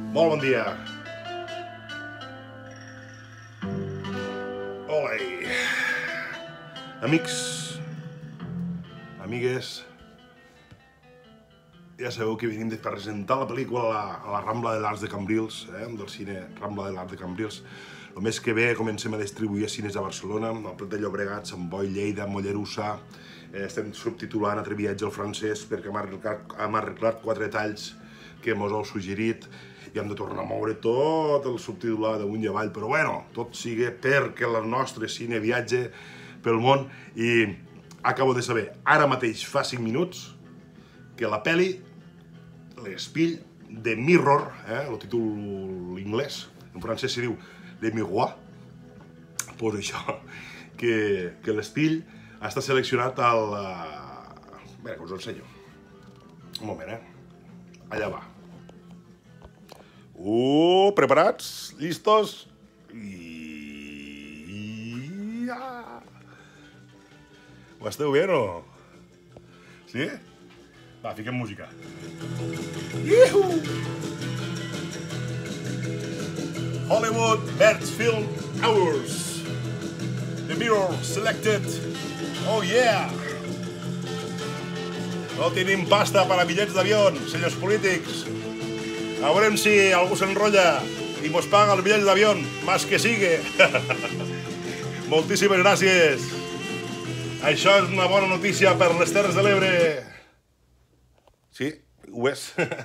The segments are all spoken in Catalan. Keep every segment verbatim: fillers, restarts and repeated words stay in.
Molt bon dia. Hola. Amics, amigues, ja sabeu que venim de presentar la pel·lícula a la, a la Rambla de l'Arts de Cambrils, eh, del cine Rambla de l'Arts de Cambrils. El mes que ve comencem a distribuir a cines a Barcelona, al Prat de Llobregat, Sant Boi, Lleida, Mollerussa. Eh, estem subtitulant Altre viatge al francès perquè hem arreglat, hem arreglat quatre talls que mos heu suggerit i hem de tornar a moure tot el subtitular d'amunt i avall, però bueno, tot sigui perquè el nostre cine viatge pel món. I acabo de saber, ara mateix fa cinc minuts, que la pel·li L'Espill de Mirror, eh, el títol inglès, en francès se diu Le Miroir, pues això, que, que L'Espill ha estat seleccionat al... Uh... Bé, que us ho ensenyo. Un moment, eh? Allà va. Uh, preparats? Listos? I... Ja. Ho esteu veient o no? Sí? Va, fiquem música. Ihu! Hollywood Best Film Awards. The Mirror selected. Oh yeah! No tenim pasta per a bitllets d'avió, senyors polítics. A veurem si algú s'enrotlla i mos paga els bitllets d'avió, más que sigue. Moltíssimes gràcies. Això és una bona notícia per les Terres de l'Ebre. Sí, ho és.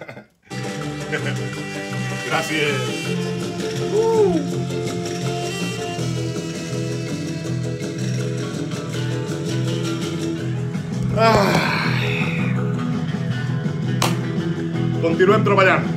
Gràcies. Uh! Ah! Continuem treballant.